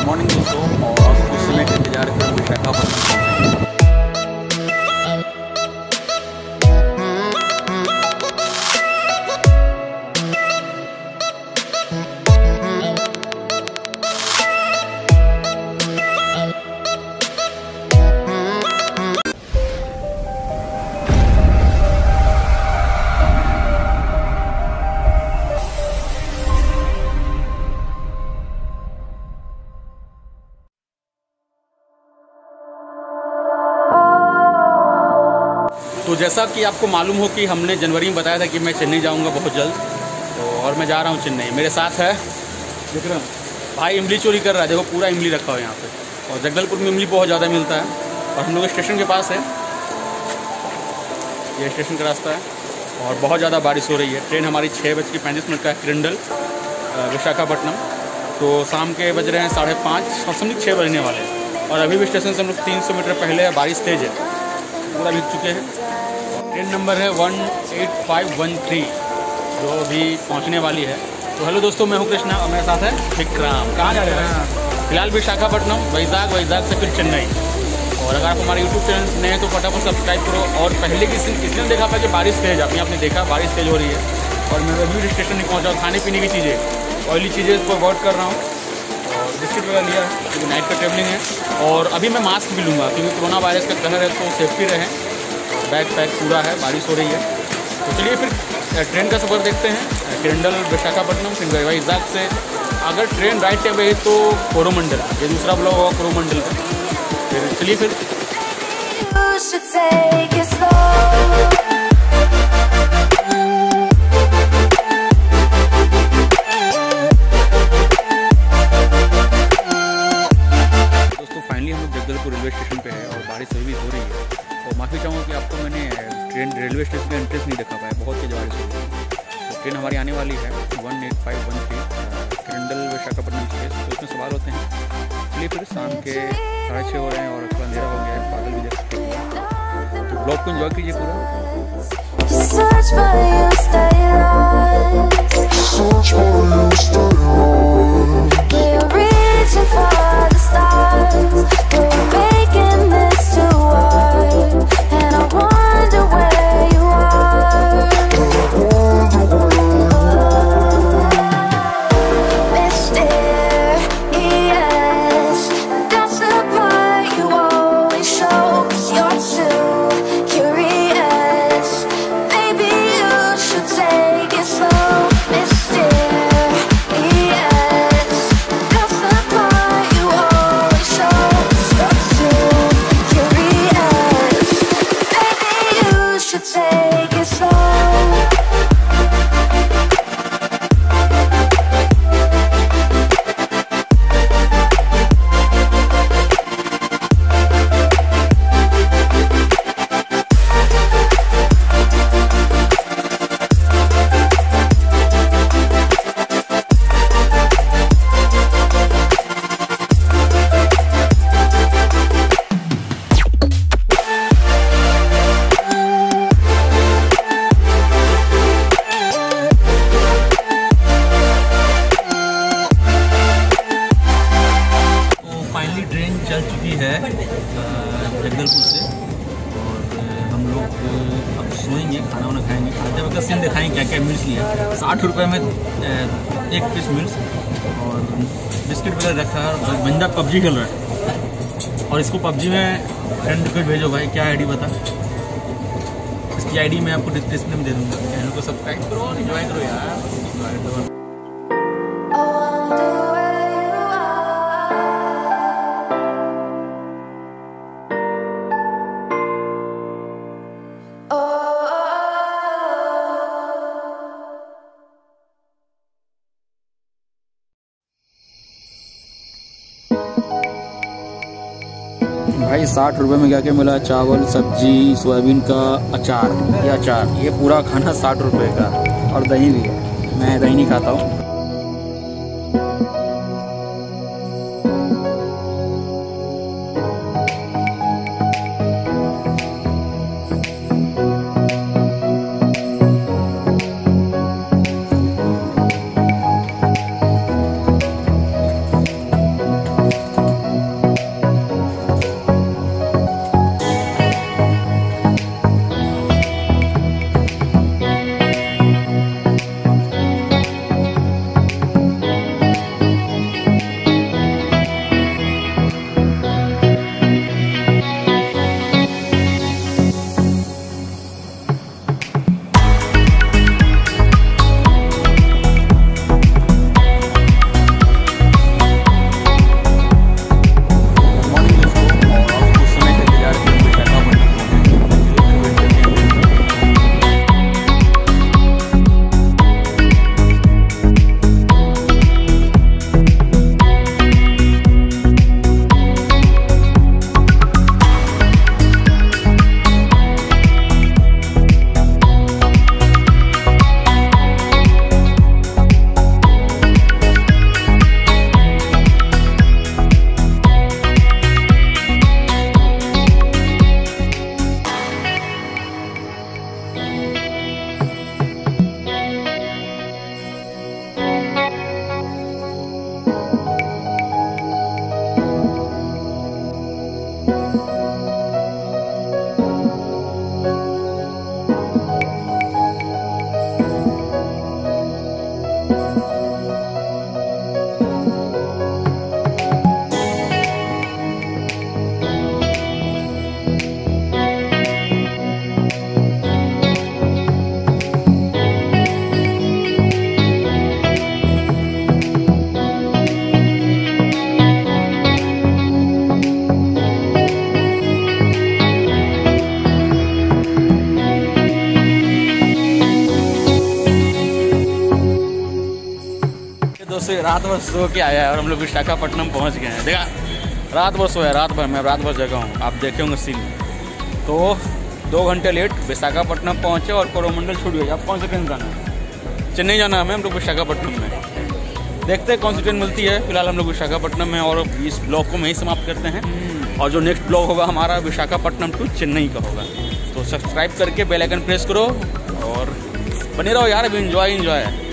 Morning दोस्तों, और इस समय के इंतजार कर विशाखापट्टनम। तो जैसा कि आपको मालूम हो कि हमने जनवरी में बताया था कि मैं चेन्नई जाऊंगा बहुत जल्द, तो और मैं जा रहा हूं चेन्नई। मेरे साथ है विक्रम भाई। इमली चोरी कर रहा है, देखो पूरा इमली रखा हुआ है यहाँ पे। और जगदलपुर में इमली बहुत ज़्यादा मिलता है और हम लोग स्टेशन के पास है, ये स्टेशन का रास्ता है। और बहुत ज़्यादा बारिश हो रही है। ट्रेन हमारी 6:35 का है किरंडल विशाखापट्टनम। तो शाम के बज रहे हैं 5:30 और समझ 6 बजने वाले हैं। और अभी भी स्टेशन से हम लोग 300 मीटर पहले है। बारिश तेज़ है, पूरा भीग चुके हैं। ट्रेन नंबर है 18513 जो अभी पहुंचने वाली है। तो हेलो दोस्तों, मैं हूं कृष्णा और मेरे साथ है विक्रम। कहाँ जा रहे हैं? फिलहाल विशाखापट्टनम, वैजाग से फिर चेन्नई। और अगर आप हमारे यूट्यूब चैनल नए हैं तो फटाफट सब्सक्राइब करो। और पहले किसी ने देखा था कि बारिश तेज़, आपने देखा बारिश तेज़ हो रही है। और मैं अभी स्टेशन नहीं पहुँचा। खाने पीने की चीज़ें, ऑयली चीज़ें को अवॉइड कर रहा हूँ। और बिस्किट वगैरह लिया है क्योंकि नाइट का ट्रेवलिंग है। और अभी मैं मास्क भी लूँगा क्योंकि कोरोना वायरस का कहर है, तो सेफ्टी रहें। बैग पैक पूरा है, बारिश हो रही है। तो चलिए फिर ट्रेन का सफ़र देखते हैं। किरंडल विशाखापट्टनम, फिर वैजाग से अगर ट्रेन राइट टाइम रही तो कोरोमंडल, ये दूसरा ब्लॉग होगा कोरोमंडल का। फिर चलिए फिर दोस्तों फाइनली हम लोग जगदलपुर रेलवे स्टेशन पे है और बारिश अभी भी हो रही है। तो माफ़ी चाहूँगा कि आपको मैंने ट्रेन रेलवे स्टेशन का इंटरेस्ट नहीं दिखा पाया, बहुत तेज बारिश हो रही है। तो ट्रेन हमारी आने वाली है 18513 किरंडल विशाखापट्टनम एक्सप्रेस। तो उसमें सवार होते हैं। चलिए फिर शाम के 6:30 हो रहे हैं और थोड़ा अंधेरा हो गया है, बादल भी देख सकते हैं। तो ब्लॉग को एंजॉय कीजिए पूरा। जगदलपुर से। और हम लोग अब सोएंगे, खाना वाना खाएंगे। आते वक्त सीन दिखाएंगे क्या क्या मिल्स लिया। 60 रुपये में 1 पीस मिल्स और बिस्किट वगैरह रखा है। बंदा पबजी खेल रहा है और इसको पबजी में फ्रेंड रिक्वेस्ट भेजो भाई। क्या आईडी बता, इसकी आईडी मैं आपको डिस्क्रिप्शन में दे दूँगा। चैनल को सब्सक्राइब करो और एंजॉय करो यार। भाई 60 रुपये में क्या क्या मिला? चावल, सब्जी, सोयाबीन का अचार, ये पूरा खाना 60 रुपये का। और दही भी है, मैं दही नहीं खाता हूँ। रात भर सो के आया है और हम लोग विशाखापट्टनम पहुंच गए हैं। देखा, रात भर सोया, रात भर, मैं रात भर जगह हूँ, आप देखे होंगे सीन। तो 2 घंटे लेट विशाखापट्टनम पहुँचे और कोरोमंडल छूट गई। अब कौन सा ट्रेन जाना है? चेन्नई जाना है हमें, हम लोग विशाखापट्टनम में। देखते हैं कौन सी ट्रेन मिलती है। फिलहाल हम लोग विशाखापट्टनम में, और इस ब्लॉग को मैं ही समाप्त करते हैं। और जो नेक्स्ट ब्लॉग होगा हमारा विशाखापट्टनम टू चेन्नई का होगा। तो सब्सक्राइब करके बेल आइकन प्रेस करो और बने रहो यार। अभी इंजॉय है।